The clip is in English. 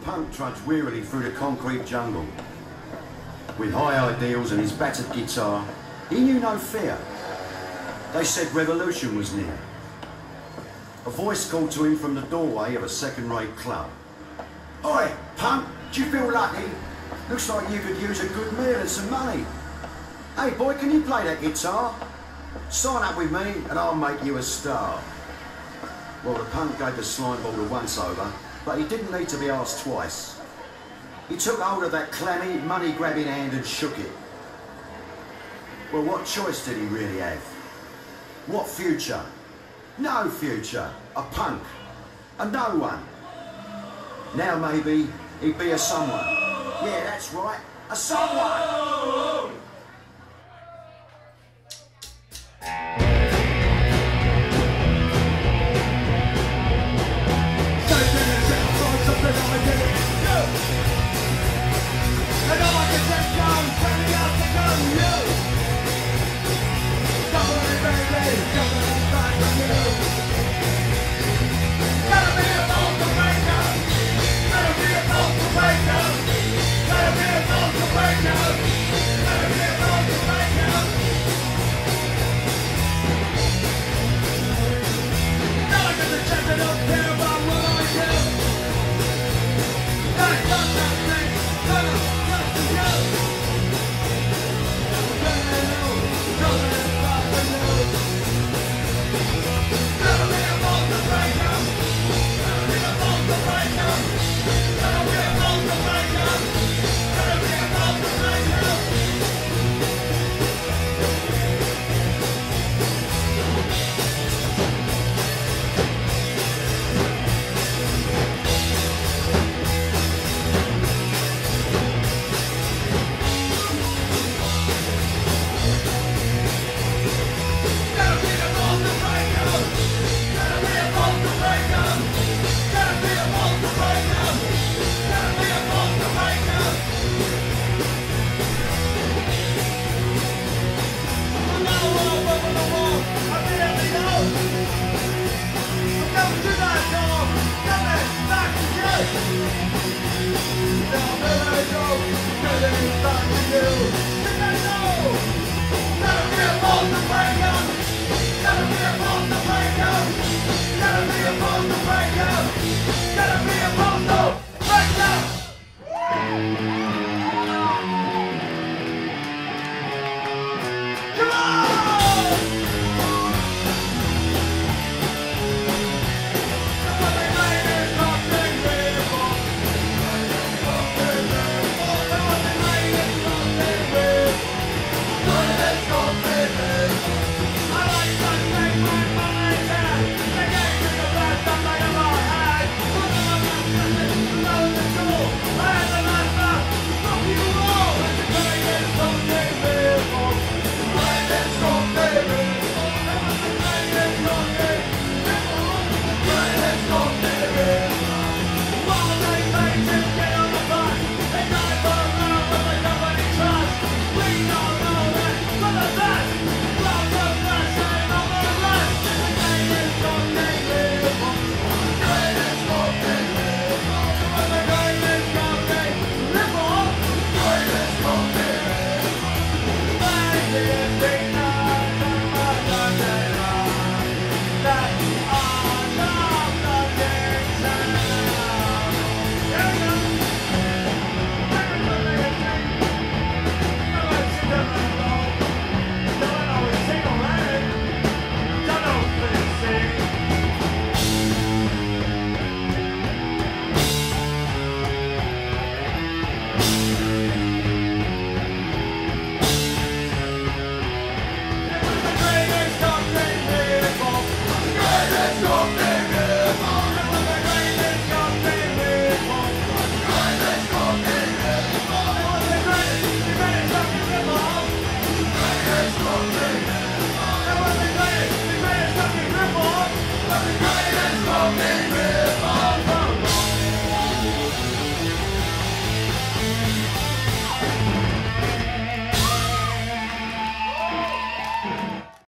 punk trudged wearily through the concrete jungle. With high ideals and his battered guitar, he knew no fear. They said revolution was near. A voice called to him from the doorway of a second-rate club. "Oi, punk, do you feel lucky? Looks like you could use a good meal and some money. Hey boy, can you play that guitar? Sign up with me and I'll make you a star." Well, the punk gave the slime ball a once-over, but he didn't need to be asked twice. He took hold of that clammy, money-grabbing hand and shook it. Well, what choice did he really have? What future? No future. A punk. A no one. Now maybe he'd be a someone. Yeah, that's right. A someone! Now there I go, getting back to you.